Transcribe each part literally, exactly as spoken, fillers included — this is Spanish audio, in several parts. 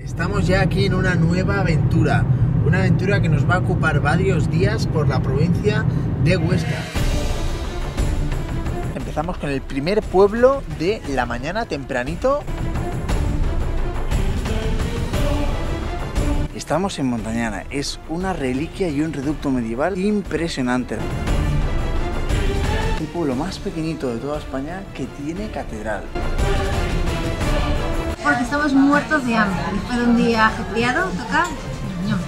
Estamos ya aquí en una nueva aventura, una aventura que nos va a ocupar varios días por la provincia de Huesca. Empezamos con el primer pueblo de la mañana tempranito. Estamos en Montañana, es una reliquia y un reducto medieval impresionante. El pueblo más pequeñito de toda España que tiene catedral. Porque estamos muertos de hambre. Después de un día ajetreado, toca riñón.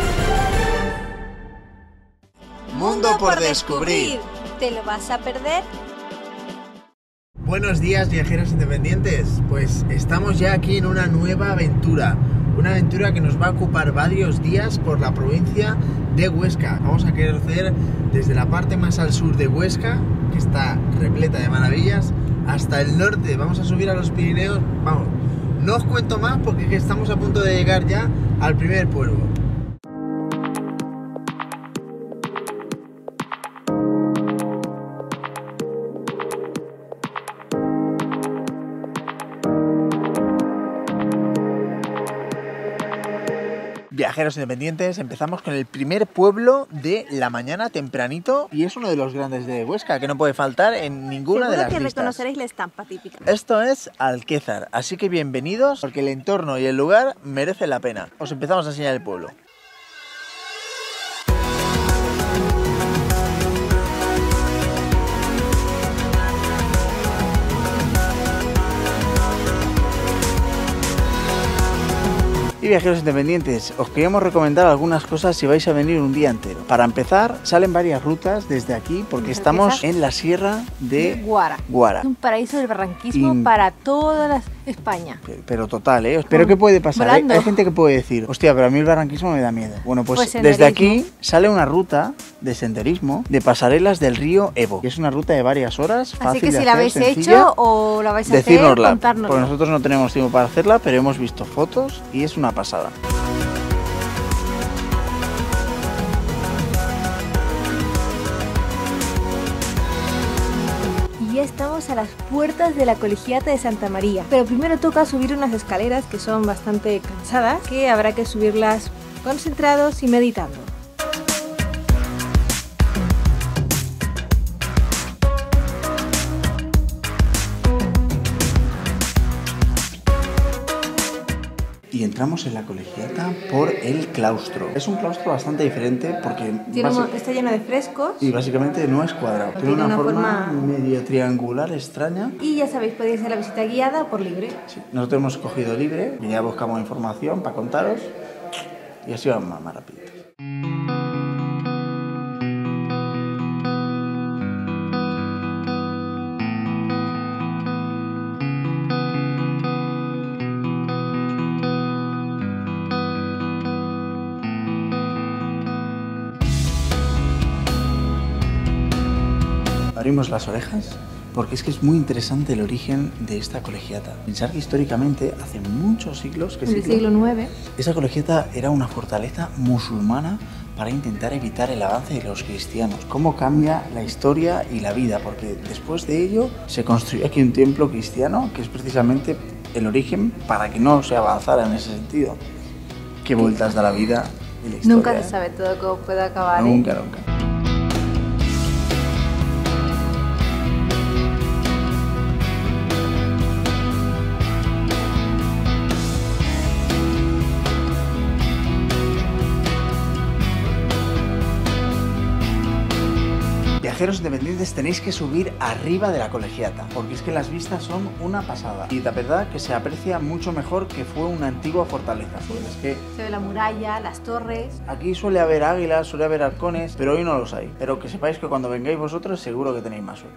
Mundo por descubrir. ¿Te lo vas a perder? Buenos días, viajeros independientes. Pues estamos ya aquí en una nueva aventura. Una aventura que nos va a ocupar varios días por la provincia de Huesca. Vamos a conocer desde la parte más al sur de Huesca, que está repleta de maravillas, hasta el norte. Vamos a subir a los Pirineos. Vamos, no os cuento más porque estamos a punto de llegar ya al primer pueblo. Viajeros independientes, empezamos con el primer pueblo de la mañana tempranito y es uno de los grandes de Huesca, que no puede faltar en ninguna Seguro de las que listas. reconoceréis la estampa típica. Esto es Alquézar, así que bienvenidos porque el entorno y el lugar merece la pena. Os empezamos a enseñar el pueblo. Y viajeros independientes, os queríamos recomendar algunas cosas si vais a venir un día entero. Para empezar, salen varias rutas desde aquí porque estamos en la sierra de Guara. Guara. Es un paraíso del barranquismo In- para toda la España. Pero, pero total, ¿eh? ¿Pero qué puede pasar? Hay, Volando. hay gente que puede decir, hostia, pero a mí el barranquismo me da miedo. Bueno, pues, Pues desde senderismo. aquí sale una ruta de senderismo de pasarelas del río Evo. Que es una ruta de varias horas, fácil Así que de si la hacer, habéis sencilla. hecho o la vais a hacer, Decírnosla, contárnoslo. porque nosotros no tenemos tiempo para hacerla, pero hemos visto fotos y es una pasada. Y ya estamos a las puertas de la Colegiata de Santa María. Pero primero toca subir unas escaleras que son bastante cansadas, que habrá que subirlas concentrados y meditando. Y entramos en la colegiata por el claustro. Es un claustro bastante diferente porque Tiene un basi- mo- está lleno de frescos. y básicamente no es cuadrado. Tiene, Tiene una, una forma, forma- medio triangular extraña. Y ya sabéis, podéis hacer la visita guiada o por libre. Sí, nosotros hemos cogido libre y ya buscamos información para contaros y así vamos más, más rápido. Abrimos las orejas porque es que es muy interesante el origen de esta colegiata. Pensar que históricamente, hace muchos siglos, ¿qué En el siglo? siglo nueve. Esa colegiata era una fortaleza musulmana para intentar evitar el avance de los cristianos. ¿Cómo cambia la historia y la vida? Porque después de ello se construyó aquí un templo cristiano que es precisamente el origen para que no se avanzara en ese sentido. Qué vueltas da la vida y la historia. Nunca ¿eh? se sabe todo cómo puede acabar. ¿eh? Nunca, nunca. Viajeros independientes, tenéis que subir arriba de la colegiata, porque es que las vistas son una pasada. Y la verdad que se aprecia mucho mejor que fue una antigua fortaleza. Porque es que Se ve la muralla, las torres. aquí suele haber águilas, suele haber halcones, pero hoy no los hay. Pero que sepáis que cuando vengáis vosotros seguro que tenéis más suerte.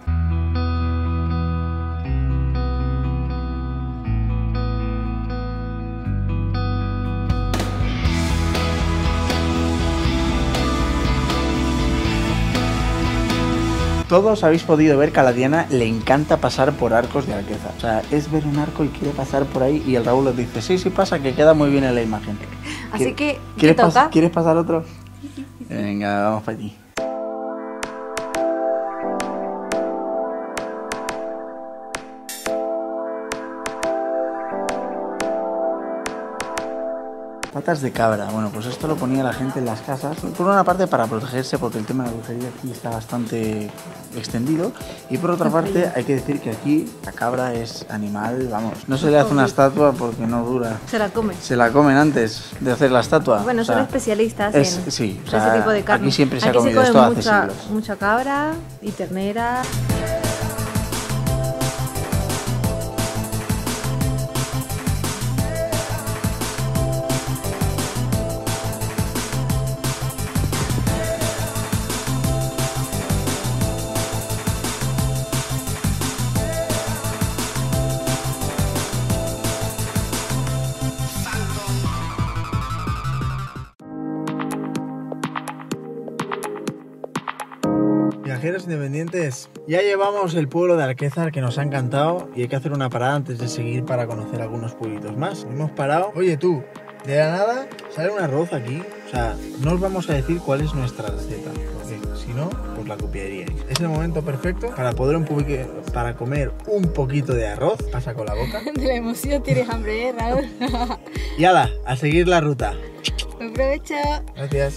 Todos habéis podido ver que a la Diana le encanta pasar por arcos de Alquézar. O sea, es ver un arco y quiere pasar por ahí y el Raúl les dice, sí, sí pasa, que queda muy bien en la imagen. Así que, ¿qué ¿Quieres, pas- toca? ¿Quieres pasar otro? Venga, vamos para allí. Patas de cabra. Bueno, pues esto lo ponía la gente en las casas. Por una parte para protegerse, porque el tema de la brujería aquí está bastante extendido. Y por otra parte hay que decir que aquí la cabra es animal, vamos. No se le hace una estatua porque no dura. Se la comen. Se la comen antes de hacer la estatua. Bueno, o sea, son especialistas es, en sí, o sea, ese tipo de carne. Aquí siempre se aquí ha comido se esto come hace mucha, siglos. mucha cabra y ternera. Viajeros independientes, ya llevamos el pueblo de Alquézar, que nos ha encantado, y hay que hacer una parada antes de seguir para conocer algunos pueblitos más. Hemos parado. Oye tú, de la nada sale un arroz aquí. O sea, no os vamos a decir cuál es nuestra receta, porque si no, os la copiaríais. Es el momento perfecto para poder un poqu- para comer un poquito de arroz. Pasa con la boca. De la emoción tienes hambre, ¿eh, Raúl? Y ala, a seguir la ruta. Buen provecho. Gracias.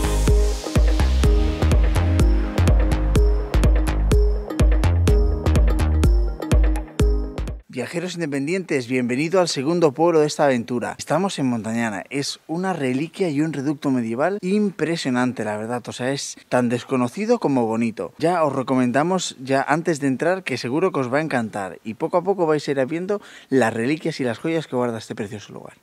Viajeros independientes, bienvenido al segundo pueblo de esta aventura. Estamos en Montañana, es una reliquia y un reducto medieval impresionante, la verdad. O sea, es tan desconocido como bonito. Ya os recomendamos, ya antes de entrar, que seguro que os va a encantar. Y poco a poco vais a ir viendo las reliquias y las joyas que guarda este precioso lugar.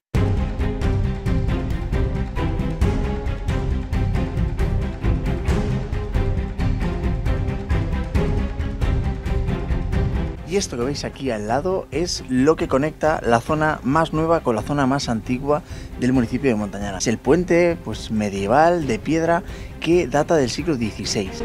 Y esto que veis aquí al lado es lo que conecta la zona más nueva con la zona más antigua del municipio de Montañana. Es el puente, pues, medieval de piedra que data del siglo dieciséis.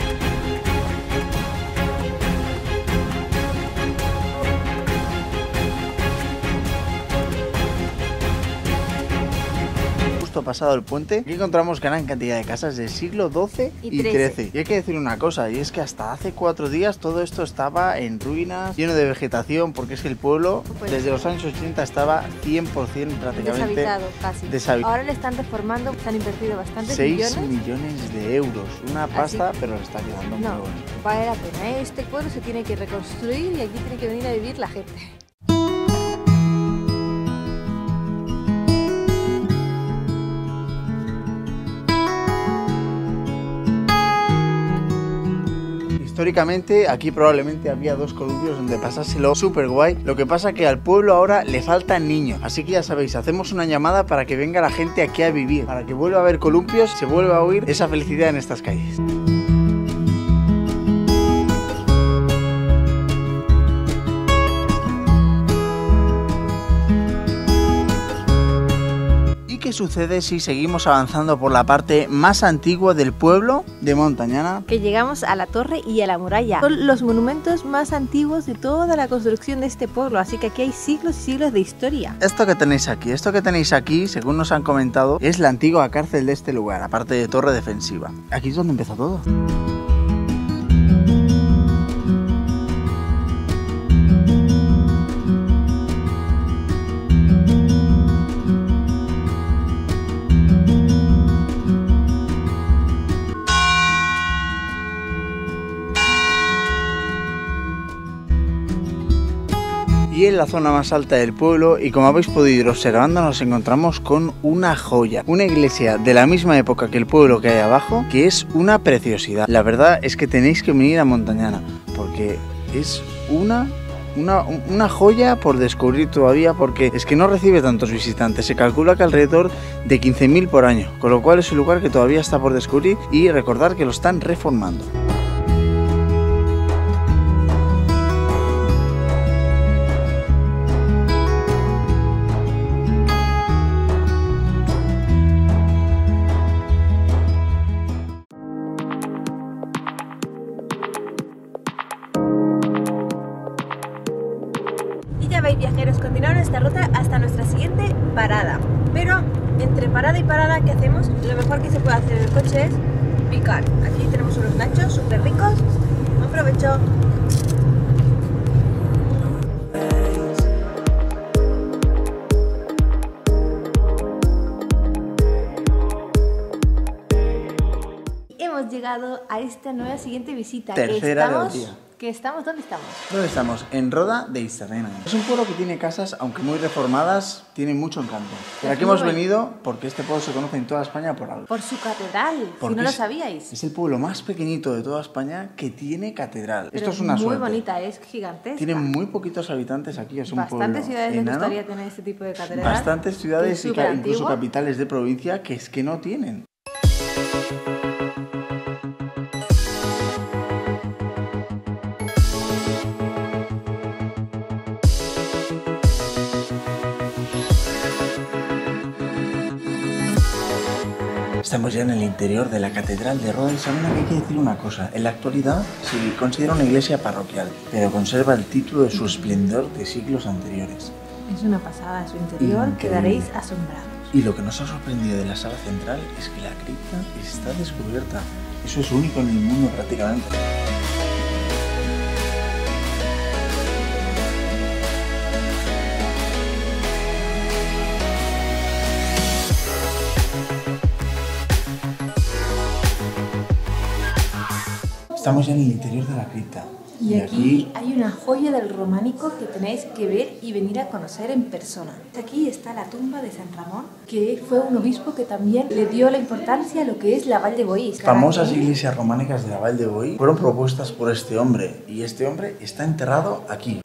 Pasado el puente, aquí encontramos gran cantidad de casas del siglo doce y trece. Y hay que decir una cosa, y es que hasta hace cuatro días todo esto estaba en ruinas, lleno de vegetación, porque es que el pueblo pues, desde los años ochenta estaba cien por cien prácticamente deshabitado, casi. Deshabitado. Ahora le están reformando, se han invertido bastantes millones. seis millones de euros, una pasta, Así, pero le está quedando no, muy bueno. Vale la pena, ¿eh? Este pueblo se tiene que reconstruir y aquí tiene que venir a vivir la gente. Históricamente aquí probablemente había dos columpios donde pasárselo súper guay. Lo que pasa que al pueblo ahora le faltan niños. Así que ya sabéis, hacemos una llamada para que venga la gente aquí a vivir, para que vuelva a haber columpios, se vuelva a oír esa felicidad en estas calles. ¿Qué sucede si seguimos avanzando por la parte más antigua del pueblo de Montañana? Que llegamos a la torre y a la muralla. Son los monumentos más antiguos de toda la construcción de este pueblo, así que aquí hay siglos y siglos de historia. Esto que tenéis aquí, esto que tenéis aquí, según nos han comentado, es la antigua cárcel de este lugar, aparte de torre defensiva. Aquí es donde empezó todo. Y en la zona más alta del pueblo, y como habéis podido ir observando, nos encontramos con una joya, una iglesia de la misma época que el pueblo que hay abajo, que es una preciosidad. La verdad es que tenéis que venir a Montañana, porque es una... Una, una joya por descubrir todavía, porque es que no recibe tantos visitantes. Se calcula que alrededor de quince mil por año, con lo cual es un lugar que todavía está por descubrir, y recordar que lo están reformando. Viajeros, continuamos nuestra ruta hasta nuestra siguiente parada, pero entre parada y parada, ¿qué hacemos? Lo mejor que se puede hacer en el coche es picar. Aquí tenemos unos nachos súper ricos. Buen provecho. llegado a esta nueva siguiente visita. Tercera estamos, del día. ¿Que estamos? ¿Dónde estamos? ¿Dónde estamos? En Roda de Iserrena. Es un pueblo que tiene casas, aunque muy reformadas, tiene mucho encanto. Pero aquí hemos venido porque este pueblo se conoce en toda España por algo. Por su catedral, Porque si no lo es- sabíais. Es el pueblo más pequeñito de toda España que tiene catedral. Pero Esto es una muy suerte. bonita, es gigantesca. Tiene muy poquitos habitantes aquí, es un Bastantes pueblo ciudades les enano. gustaría tener este tipo de catedral. Bastantes ciudades que y es ca- incluso superantigua. capitales de provincia que es que no tienen. Estamos ya en el interior de la Catedral de Roda de Iserrena, que hay que decir una cosa. En la actualidad se considera una iglesia parroquial, pero conserva el título de su esplendor de siglos anteriores. Es una pasada su interior, Increíble. quedaréis asombrados. Y lo que nos ha sorprendido de la sala central es que la cripta está descubierta. Eso es único en el mundo prácticamente. Estamos ya en el interior de la cripta. Y aquí hay una joya del románico que tenéis que ver y venir a conocer en persona. Aquí está la tumba de San Ramón, que fue un obispo que también le dio la importancia a lo que es la Vall de Boí. Famosas iglesias románicas de la Vall de Boí fueron propuestas por este hombre, y este hombre está enterrado aquí.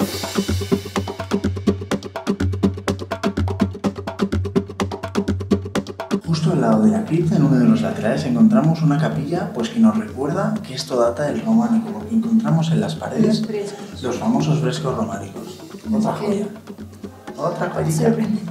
Justo al lado de la cripta, en uno de los laterales, encontramos una capilla pues que nos recuerda que esto data del románico, porque encontramos en las paredes Los frescos. los famosos frescos románicos. Otra joya. Otra joyita. Sorprendente.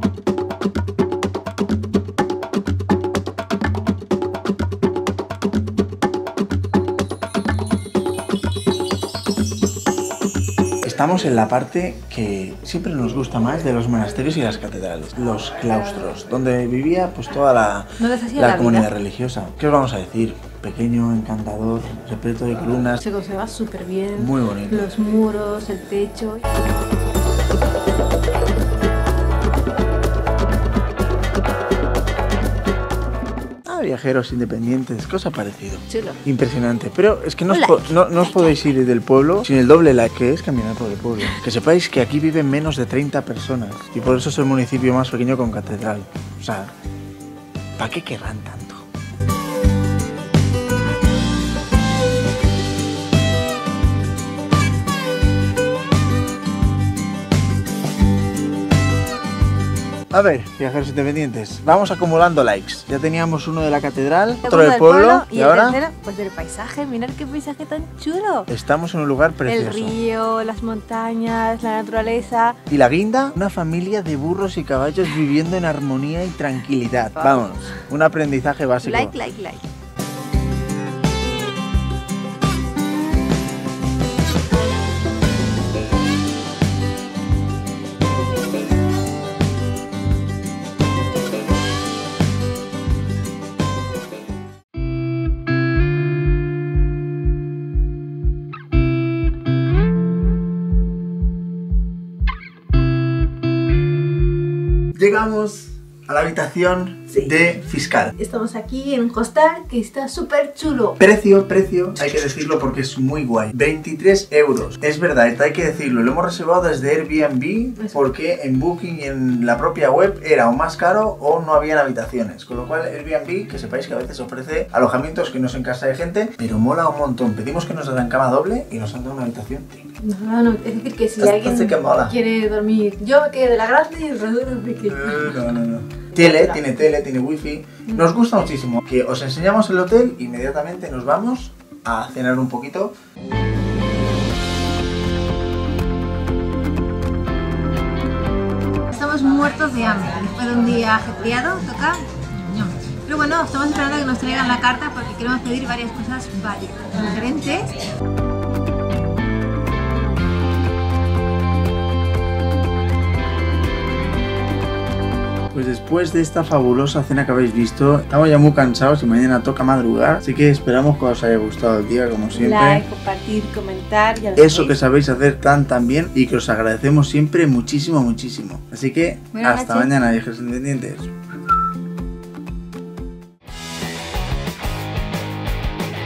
Estamos en la parte que siempre nos gusta más de los monasterios y las catedrales, los claustros, donde vivía pues toda la, ¿Dónde se hacía la la comunidad vida? religiosa. ¿Qué os vamos a decir? Pequeño, encantador, repleto de columnas. Se conserva súper bien. Muy bonito. Los muros, el techo. Ah, viajeros independientes, cosa parecido. Chulo. Impresionante, pero es que no os, Un po- like. no, no os podéis ir del pueblo sin el doble like que es caminar por el pueblo. Que sepáis que aquí viven menos de treinta personas y por eso es el municipio más pequeño con catedral. O sea, ¿para qué querrán tanto? A ver, viajeros independientes, vamos acumulando likes. Ya teníamos uno de la catedral, otro Segundo del pueblo, y, y el ahora tercero, pues del paisaje. Mirad qué paisaje tan chulo. estamos en un lugar El precioso. río, las montañas, la naturaleza. Y la guinda, una familia de burros y caballos viviendo en armonía y tranquilidad. Vamos. Vámonos, un aprendizaje básico. Like, like, like. Llegamos a la habitación Sí. de fiscal. Estamos aquí en un hostal que está súper chulo. Precio, precio, hay que decirlo porque es muy guay. veintitrés euros. Es verdad, hay que decirlo. Lo hemos reservado desde Airbnb porque en Booking y en la propia web era o más caro o no habían habitaciones. Con lo cual Airbnb, que sepáis que a veces ofrece alojamientos que no es en casa de gente, pero mola un montón. Pedimos que nos dan cama doble y nos han dado una habitación triple. No, no, es decir que si Esto alguien sí que mola. quiere dormir, yo me quedé de la grande y el resto del pequeño. Eh, No, no, no. Tele, tiene tele, tiene wifi. Nos gusta muchísimo. Que os enseñamos el hotel, inmediatamente nos vamos a cenar un poquito. Estamos muertos de hambre. Después de un día ajetreado, toca. ñam. Pero bueno, estamos esperando a que nos traigan la carta porque queremos pedir varias cosas varias, diferentes. Pues después de esta fabulosa cena que habéis visto, estamos ya muy cansados y mañana toca madrugar. Así que esperamos que os haya gustado el día, como siempre. Like, compartir, comentar. Ya lo Eso que sabéis. sabéis hacer tan tan bien y que os agradecemos siempre muchísimo, muchísimo. Así que Buenas hasta noches. mañana, viejos independientes.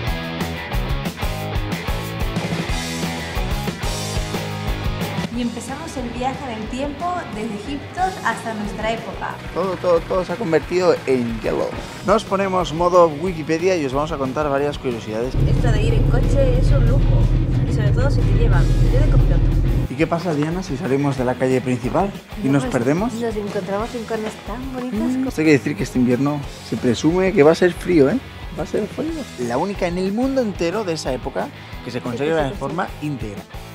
Y empezamos el viaje en el tiempo desde Egipto hasta nuestra época. Todo, todo, todo se ha convertido en hielo. Nos ponemos modo Wikipedia y os vamos a contar varias curiosidades. Esto de ir en coche es un lujo. Y sobre todo si te llevan yo de copiloto. ¿Y qué pasa, Diana, si salimos de la calle principal y nos Pues, perdemos? Nos encontramos rincones tan bonitos. Esto hay que decir que este invierno se presume que va a ser frío, ¿eh? Va a ser frío. La única en el mundo entero de esa época que se conserva de forma íntegra.